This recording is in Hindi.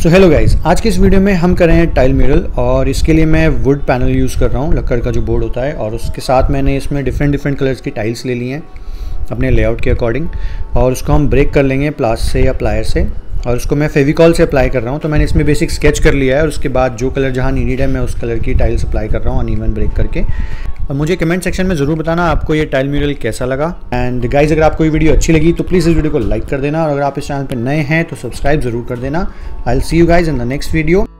सो हेलो गाइस, आज के इस वीडियो में हम कर रहे हैं टाइल म्यूरल और इसके लिए मैं वुड पैनल यूज़ कर रहा हूँ, लकड़ का जो बोर्ड होता है। और उसके साथ मैंने इसमें डिफरेंट कलर्स की टाइल्स ले ली हैं अपने लेआउट के अकॉर्डिंग, और उसको हम ब्रेक कर लेंगे प्लास से या प्लायर से, और उसको मैं फेविकॉल से अप्लाई कर रहा हूँ। तो मैंने इसमें बेसिक स्केच कर लिया है और उसके बाद जो कलर जहाँ नीडेड है मैं उस कलर की टाइल्स अप्लाई कर रहा हूँ अनइवन ब्रेक करके। और मुझे कमेंट सेक्शन में ज़रूर बताना आपको ये टाइल म्यूरल कैसा लगा। एंड गाइज, अगर आपको ये वीडियो अच्छी लगी तो प्लीज़ इस वीडियो को लाइक कर देना, और अगर आप इस चैनल पर नए हैं तो सब्सक्राइब ज़रूर कर देना। I will see you guys in the next video.